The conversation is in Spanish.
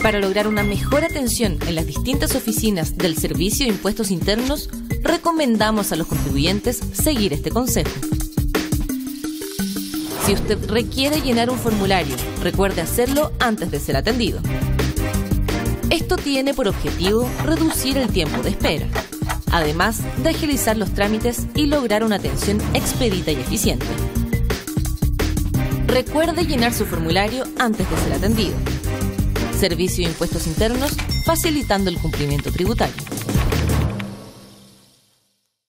Para lograr una mejor atención en las distintas oficinas del Servicio de Impuestos Internos, recomendamos a los contribuyentes seguir este consejo. Si usted requiere llenar un formulario, recuerde hacerlo antes de ser atendido. Esto tiene por objetivo reducir el tiempo de espera, además de agilizar los trámites y lograr una atención expedita y eficiente. Recuerde llenar su formulario antes de ser atendido. Servicio de Impuestos Internos, facilitando el cumplimiento tributario.